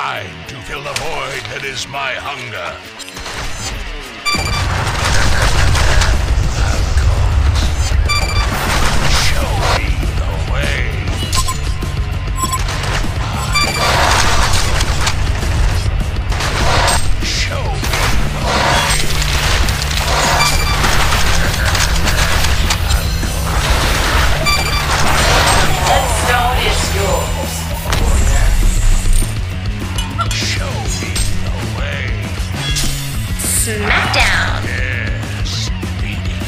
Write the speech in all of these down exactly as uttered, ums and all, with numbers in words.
Time to fill the void that is my hunger. Of course. Show me the way. Show me the way. That stone is yours. Show me the way. Smackdown. Yes, beating.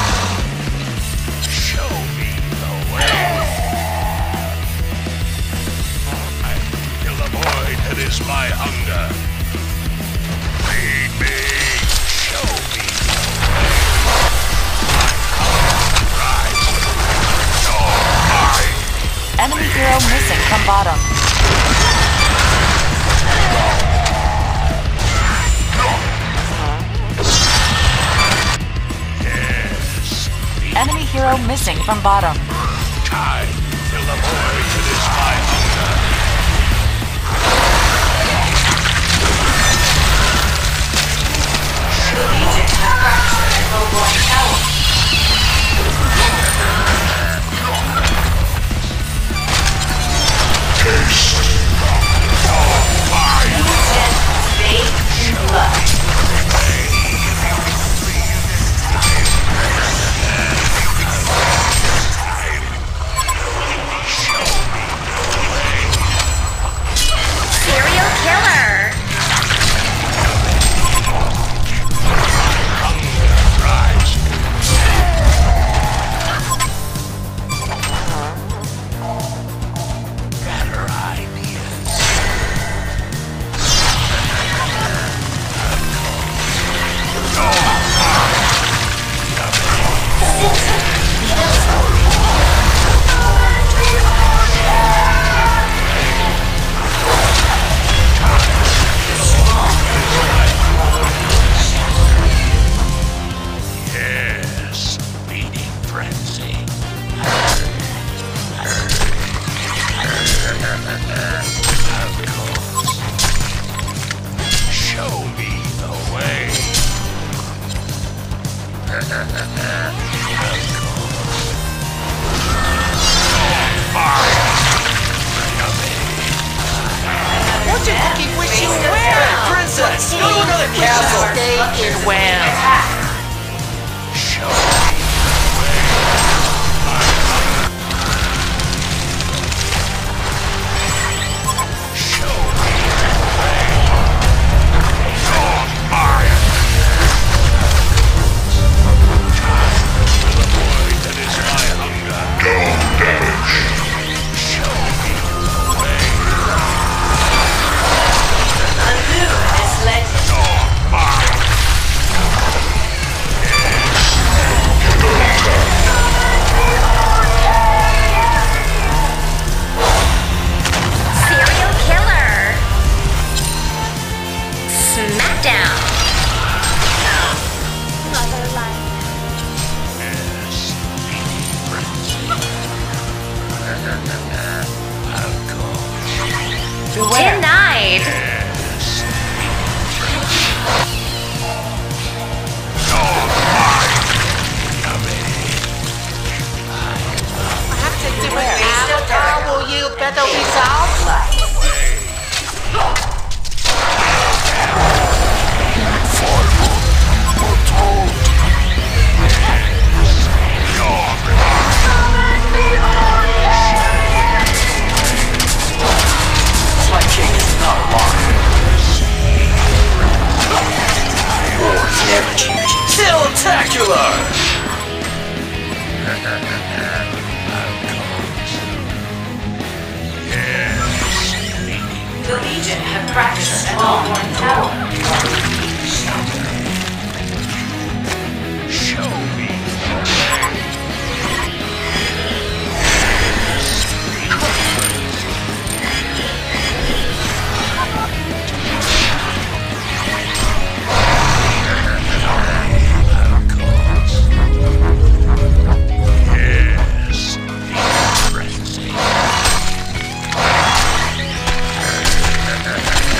Show me the way. Time to fill the void that is my hunger. Feed me. Show me the way. My hunger rises. You're mine. Enemy hero missing from bottom. Yes. Enemy hero missing from bottom. Time to fill the void that is my hunger. The Legion have fractured Hellborn Tower. Legion bathed in blood. Serial killer. Better ideas. Yes, beating frenzy. Of course. Show me the way. Of course. Fire. What you cookie wish you were? Princess, go to another castle. Stay in Wham. Show me Show me the way. You're mine. Time for the void that is my hunger. Don't damage. Show me the way. A luminous legend. You're mine. Serial killer. Smackdown. Mother life. Yes, beating frenzy. Of course. Beware. Denied. Yes, beating frenzy. You're mine. Yummy. I have to do it now. How will you better resolve? My king is not locked. War never changes. Spectacular! The Legion have fractured Hellborn Tower. Show me the way. Of course. Yes, beating frenzy.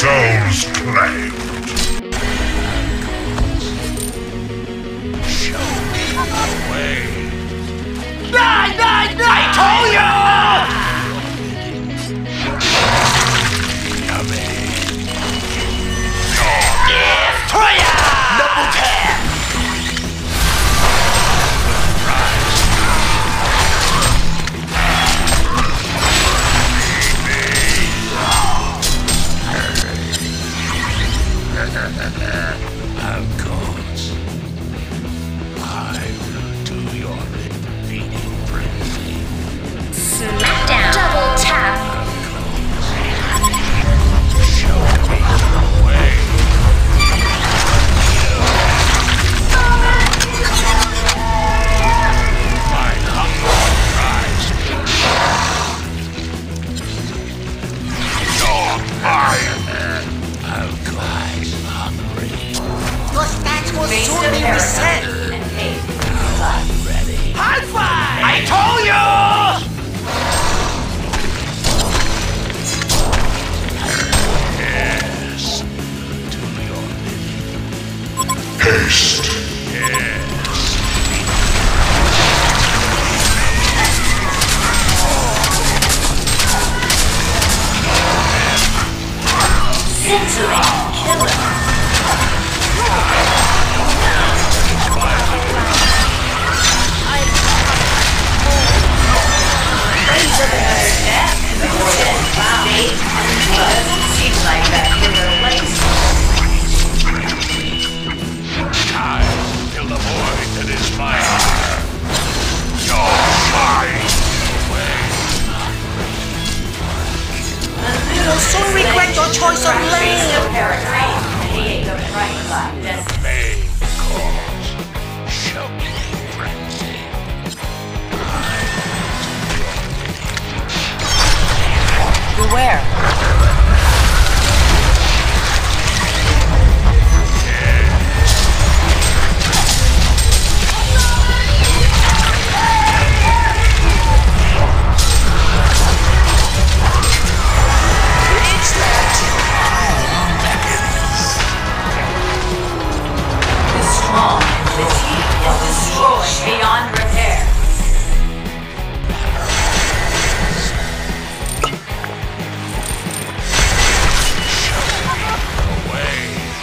Yourselves claimed. Show me the way. Nine, nine, nine! I told you! Yummy. Destroyer! Double tap! Of course. I will do your feeding frenzy. Smackdown. Double tap. Show me the way. My hunger cries. You're mine. Of course, hungry. Your stats will Face soon the be reset! paradigm and pay blood. Ready. High five! I told you! Yes. Do your bidding. Haste. Yes. Scintillating killer. Raise of another death. Fate and blood. Seems like that killer place. Time to fill the void that is my hunger. You're mine. You'll soon regret your choice of Face lane! the paradigm and pay the price by destiny. Main cause. Show me frenzy. Beware. The strong and the team is destroyed beyond repair. Away.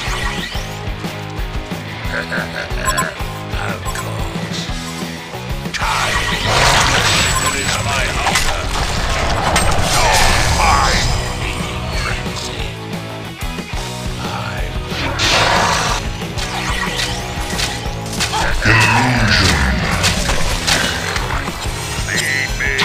Of course. Time. That is my hunger. You're mine. Feeding frenzy. I Lead me.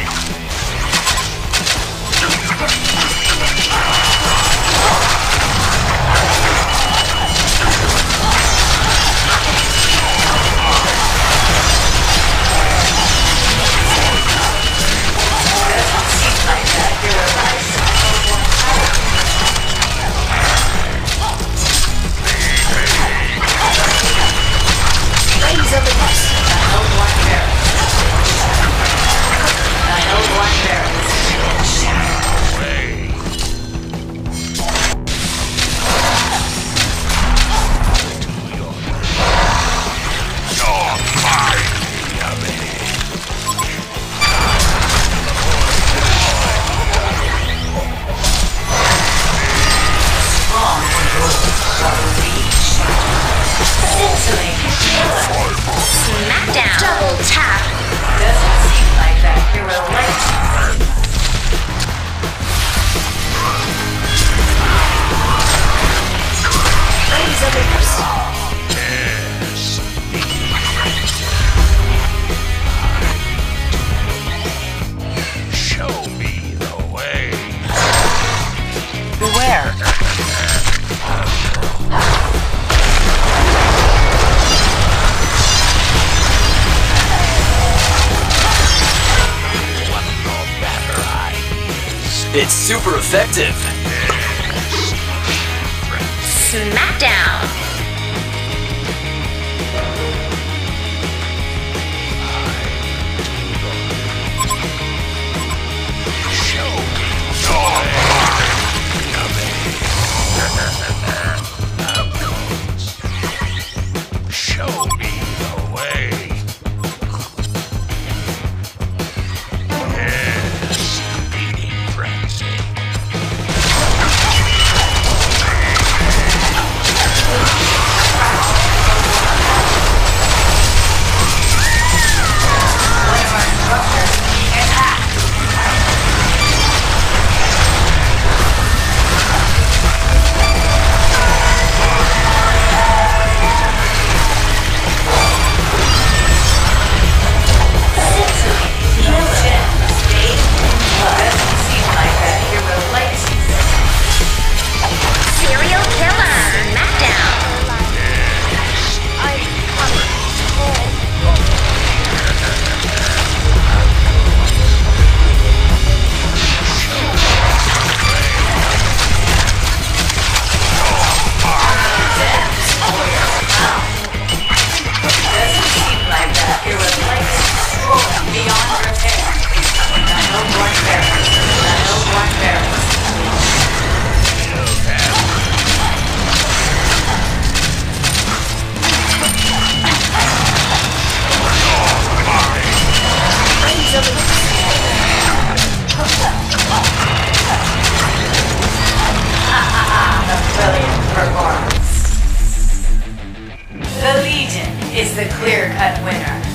Raise of the dust! The Hellborn Barracks. The Hellborn Barracks. Away. Do your You're mine. Yummy. Strong will reach. Scintillating killer. Smackdown. Double tap. Doesn't seem like that hero likes you. Raise of the dust! Yes. Show me the way. Beware. It's super effective. Smackdown. Show me. You're mine. Yummy. is the clear-cut winner.